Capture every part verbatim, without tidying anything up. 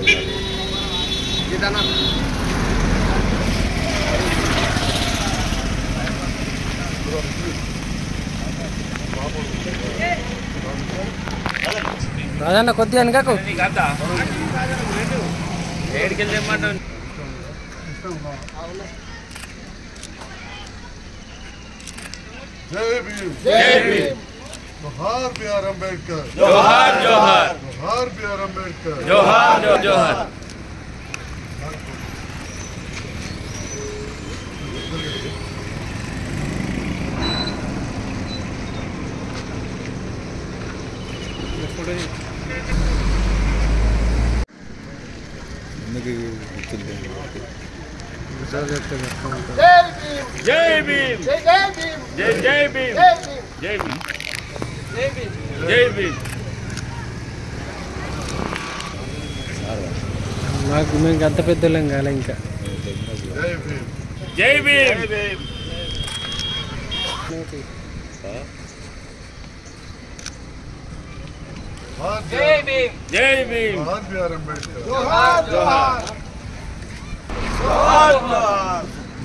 రాజన్న కొద్దిగా వెనకకు जय भीम जय भीम जोहार बी आर अंबेडकर जोहार जोहार जोहार बी आर अंबेडकर जोहार जोहार जय भीम जय जय भीम जय जय भीम जय भीम जय भीम जय भीम నాకు మేము అంత పెద్దోళ్ళం కాలే ఇంకా जय भीम जय भीम जय भीम जय भीम जोहार बी आर अंबेडकर जोहार जोहार जोहार जोहार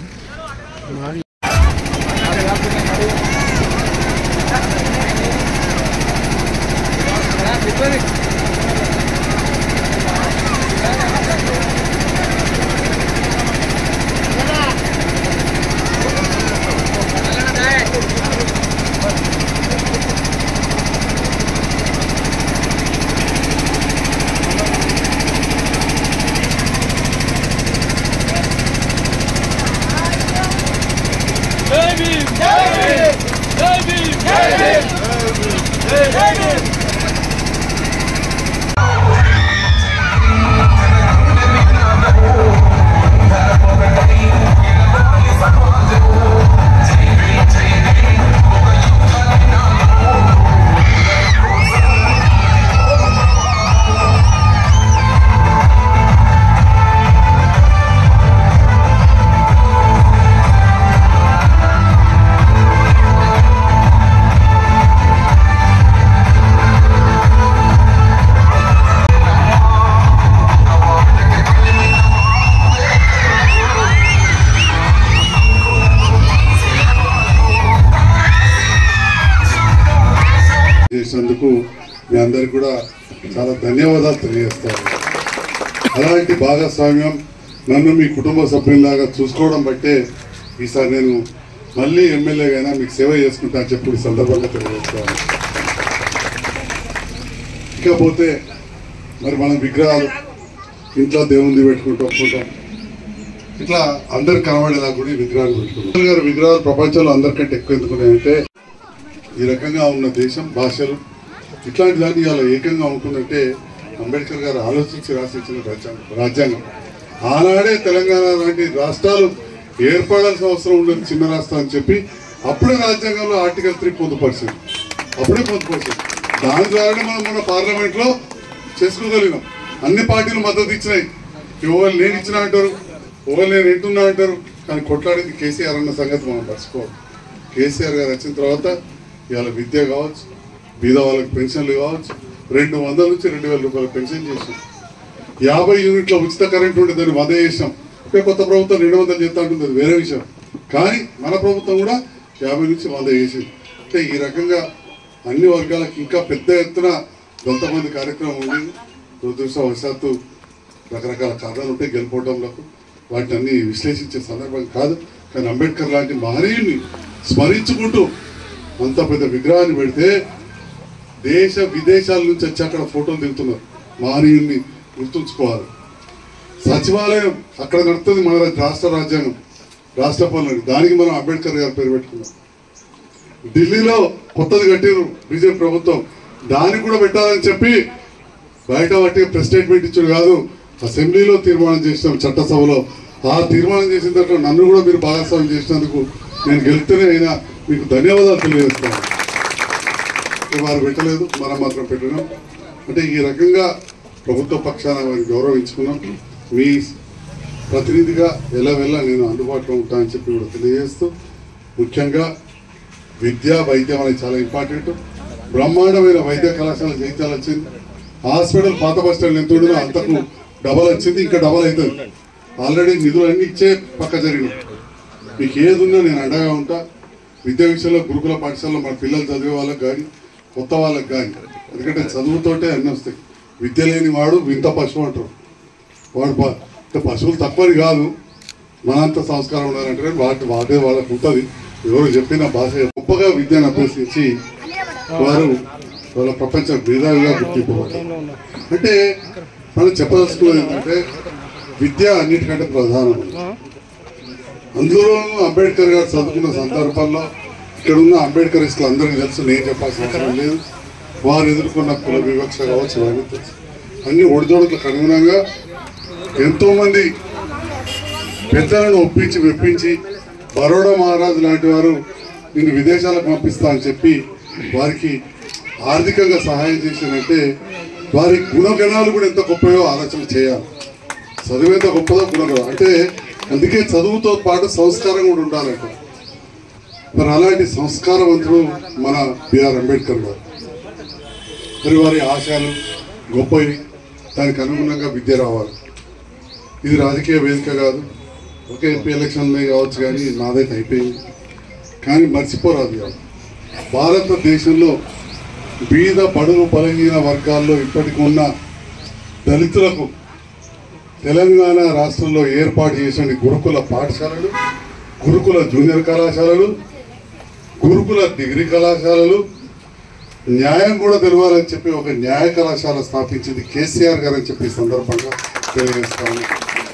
చేసినందుకు మీ అందరికి కూడా చాలా ధన్యవాదాలు తెలియజేస్తాను. అలాంటి భాగస్వామ్యం నన్ను మీ కుటుంబ సభ్యుల్లాగా చూసుకోవడం బట్టే ఈసారి నేను మళ్ళీ ఎమ్మెల్యేగా మీకు సేవ చేసుకుంటా అని చెప్పి ఈ సందర్భంగా తెలియజేస్తాను. ఇకపోతే మరి మనం విగ్రహాలు ఇంట్లో దేవుంది పెట్టుకుంటూ ఒప్పుకుంటాం, ఇట్లా అందరు కనబడేలా కూడా విగ్రహాలు పెట్టుకుంటాం. గారు విగ్రహాలు ప్రపంచంలో అందరికంటే ఎక్కువ ఎందుకున్నాయంటే ఈ రకంగా ఉన్న దేశం భాషలు ఇట్లాంటి దాన్ని ఇలా ఏకంగా ఉంటుందంటే అంబేద్కర్ గారు ఆలోచించి రాసించిన రాజ్యాంగం రాజ్యాంగం ఆనాడే తెలంగాణ లాంటి రాష్ట్రాలు ఏర్పడాల్సిన అవసరం ఉండదు, చిన్న రాష్ట్రం అని చెప్పి అప్పుడే రాజ్యాంగంలో ఆర్టికల్ త్రీ పొందుపరిచింది, అప్పుడే పొందుపరిచింది. దాని ద్వారానే మనం మన పార్లమెంట్లో చేసుకోగలిగినాం. అన్ని పార్టీలు మద్దతు ఇచ్చినాయి. ఎవరు నేను ఇచ్చినా అంటారు, ఎవరు నేను వింటున్నా అంటారు, కానీ కొట్లాడేది కేసీఆర్ అన్న సంగతి మనం మర్చిపోవాలి. కేసీఆర్ గారు వచ్చిన తర్వాత ఇవాళ విద్య కావచ్చు, బీద వాళ్ళకి పెన్షన్లు కావచ్చు, రెండు వందల నుంచి రెండు వేల రూపాయల పెన్షన్ చేసాం. యాభై యూనిట్ల ఉచిత కరెంట్ ఉంటే దాన్ని వంద చేసాం. అంటే కొత్త ప్రభుత్వం రెండు వందలు చేస్తా ఉంటుంది, అది వేరే విషయం. కానీ మన ప్రభుత్వం కూడా యాభై నుంచి వంద చేసింది. అంటే ఈ రకంగా అన్ని వర్గాలకు ఇంకా పెద్ద ఎత్తున కొంతమంది కార్యక్రమం ఉండేది. దురదృష్టవశాత్తు రకరకాల కారణాలు ఉంటాయి గెలుపోవడంలకు, వాటిని అన్ని విశ్లేషించే సందర్భం కాదు. కానీ అంబేద్కర్ లాంటి మహనీయుని స్మరించుకుంటూ అంత పెద్ద విగ్రహాన్ని పెడితే దేశ విదేశాల నుంచి వచ్చి అక్కడ ఫోటోలు దిగుతున్నారు. మహనీయుల్ని గుర్తుంచుకోవాలి. సచివాలయం అక్కడ నడుస్తుంది మన రాష్ట్ర రాజ్యాంగం, రాష్ట్ర పాలన, దానికి మనం అంబేద్కర్ గారి పేరు పెట్టుకున్నాం. ఢిల్లీలో కొత్తది కట్టిరు బీజేపీ ప్రభుత్వం, దానికి కూడా పెట్టాలని చెప్పి బయట వాటి ప్రెస్ స్టేట్మెంట్ ఇచ్చాడు కాదు, అసెంబ్లీలో తీర్మానం చేసినాం చట్టసభలో. ఆ తీర్మానం చేసిన తర్వాత నన్ను కూడా మీరు భాగస్వామ్యం చేసినందుకు నేను గెలుస్తూనే అయినా మీకు ధన్యవాదాలు తెలియజేస్తాను. వారు పెట్టలేదు, మనం మాత్రం పెట్టినాం. అంటే ఈ రకంగా ప్రభుత్వ పక్షాన వారిని గౌరవించుకున్నాం. మీ ప్రతినిధిగా ఎలా వెళ్ళా నేను అందుబాటులో ఉంటానని చెప్పి కూడా తెలియజేస్తూ, ముఖ్యంగా విద్య వైద్యం అనేది చాలా ఇంపార్టెంట్. బ్రహ్మాండమైన వైద్య కళాశాల జైత్యాలు వచ్చింది. హాస్పిటల్ పాత బస్ స్టాండ్ ఎంత ఉండదో అంతకు డబల్ వచ్చింది, ఇంకా డబల్ అవుతుంది. ఆల్రెడీ నిధులు అన్ని ఇచ్చే పక్క జరిగినాయి. మీకు ఏది ఉన్నా నేను అండగా ఉంటా. విద్యా విషయంలో గురుకుల పాఠశాలలో మన పిల్లలు చదివే వాళ్ళకి కానీ కొత్త వాళ్ళకి కానీ, ఎందుకంటే చదువుతోటే అన్నీ వస్తాయి. విద్య లేని వాడు వింత పశువు అంటారు. వాడు పశువులు తక్కువని కాదు, మనంత సంస్కారం ఉండాలంటే వాటి వాటే వాళ్ళకు ఉంటుంది. ఎవరు చెప్పిన భాష గొప్పగా విద్యను అభ్యసించి వారు వాళ్ళ ప్రపంచ మేధావిగా గుర్తింపబడ్డారు. అంటే మనం చెప్పదలుచుకున్నది ఏంటంటే విద్య అన్నిటికంటే ప్రధానం. అందులోనూ అంబేద్కర్ గారు చదువుకున్న సందర్భాల్లో ఇక్కడ ఉన్న అంబేద్కరిస్టులు అందరికీ తెలుసు, నేను చెప్పాల్సిన అవసరం లేదు. వారు ఎదుర్కొన్న కుల వివక్ష కావచ్చు, ఇవన్నీ తెలుసు. అన్ని ఒడిదొడుకులకు అనుగుణంగా ఎంతోమంది పెద్దలను ఒప్పించి మెప్పించి బరోడా మహారాజు లాంటి వారు నేను విదేశాలకు పంపిస్తా అని చెప్పి వారికి ఆర్థికంగా సహాయం చేసినంటే వారి గుణగణాలు కూడా ఎంత గొప్పయో ఆలోచన చేయాలి. చదువు ఎంత గొప్పదో గుణగణం అంటే, అందుకే చదువుతో పాటు సంస్కారం కూడా ఉండాలంట. మరి అలాంటి సంస్కారవంతుడు మన బిఆర్ అంబేద్కర్ గారు. మరి వారి ఆశయాలు గొప్పవి, దానికి అనుగుణంగా విద్య రావాలి. ఇది రాజకీయ వేదిక కాదు, ఒకే ఎంపీ ఎలక్షన్లే కావచ్చు, కానీ నాదైతే అయిపోయింది. కానీ మర్చిపోరాదు కాదు, భారతదేశంలో బీద బడుగు బలహీన వర్గాల్లో ఇప్పటికి ఉన్న దళితులకు తెలంగాణ రాష్ట్రంలో ఏర్పాటు చేసిన గురుకుల పాఠశాలలు, గురుకుల జూనియర్ కళాశాలలు, గురుకుల డిగ్రీ కళాశాలలు, న్యాయం కూడా తెలవాలని చెప్పి ఒక న్యాయ కళాశాల స్థాపించింది కేసీఆర్ గారు అని చెప్పి సందర్భంగా తెలియజేస్తాను.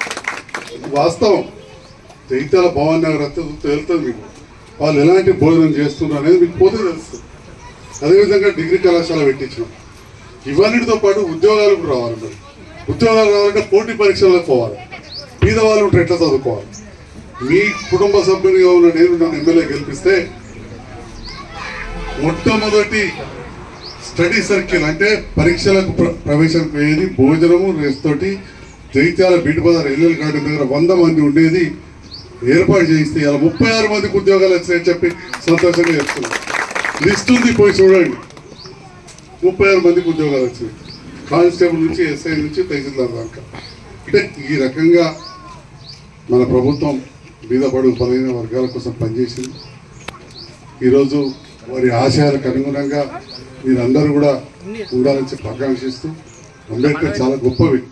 వాస్తవం జైత్యాల భవన్ నగర్ వస్తే తెలుస్తుంది మీకు, వాళ్ళు ఎలాంటి భోజనం చేస్తున్నారు అనేది మీకు పోతే తెలుస్తుంది. అదేవిధంగా డిగ్రీ కళాశాల పెట్టించినాం. ఇవన్నిటితో పాటు ఉద్యోగాలు కూడా రావాలి. మరి ఉద్యోగాలు రావాలంటే పోటీ పరీక్షలకు పోవాలి. పేదవాళ్ళు ఉంటే ఎట్లా చదువుకోవాలి? మీ కుటుంబ సభ్యునిగా ఉన్న నేను నన్ను ఎమ్మెల్యే గెలిపిస్తే మొట్టమొదటి స్టడీ సర్కిల్ అంటే పరీక్షలకు ప్రవేశం పోయేది భోజనము రేస్ తోటి జైత్యాల బీట్ బజార్ ఎల్ఎల్ గార్డెన్ దగ్గర వంద మంది ఉండేది ఏర్పాటు చేయిస్తే ఇలా ముప్పై ఆరు మందికి ఉద్యోగాలు వచ్చాయని చెప్పి సంతోషంగా చెప్తున్నాం. లిస్ట్ ఉంది, పోయి చూడండి. ముప్పై ఆరు మందికి ఉద్యోగాలు వచ్చినాయి, కానిస్టేబుల్ నుంచి ఎస్ఐ నుంచి తహసీల్దార్ దాకా. అంటే ఈ రకంగా మన ప్రభుత్వం బీద బడుగు బలహీన వర్గాల కోసం పనిచేసింది. ఈరోజు వారి ఆశయాలకు అనుగుణంగా మీరందరూ కూడా ఉండాలని చెప్పి ఆకాంక్షిస్తూ, అంబేద్కర్ చాలా గొప్ప వ్యక్తి.